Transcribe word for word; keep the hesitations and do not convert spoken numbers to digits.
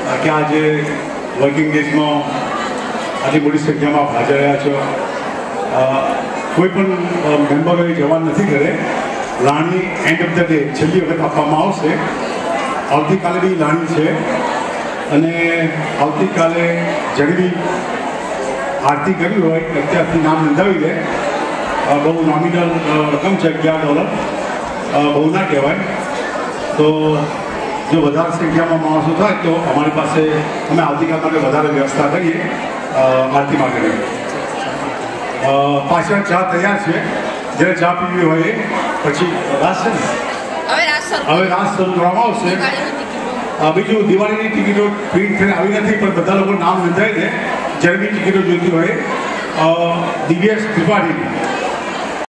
કે આજે વર્કિંગ ડેઝમાં આટલી મોટી સંખ્યામાં હાજર રહ્યા છો. કોઈ પણ મેમ્બરોએ જવાન નથી કરે. લાણી એન્ડ ઓફ ધ ડે છેલ્લી વખત આપવામાં આવશે. આવતીકાલે બી લાણી છે અને આવતીકાલે જણવી આરતી કરવી હોય અત્યારથી નામ નોંધાવી દે. બહુ નોમિનલ રકમ છે, અગિયાર ડોલર. બહુ ના કહેવાય. તો જો વધારે સંખ્યામાં માણસો થાય તો અમારી પાસે અમે આવતીકાલ માટે વધારે વ્યવસ્થા કરીએ આરતી માટે. પાછળ ચા તૈયાર છે. જ્યારે ચા પીવી હોય પછી રાસ છે ને હવે રાસ શરૂ કરવામાં આવશે. બીજું દિવાળીની ટિકિટો પ્રિન્ટ થઈને આવી નથી, પણ બધા લોકો નામ નોંધાઈ દે. જ્યારે બી ટિકિટો જોઈતી હોય દિવ્યેશ ત્રિપાઠી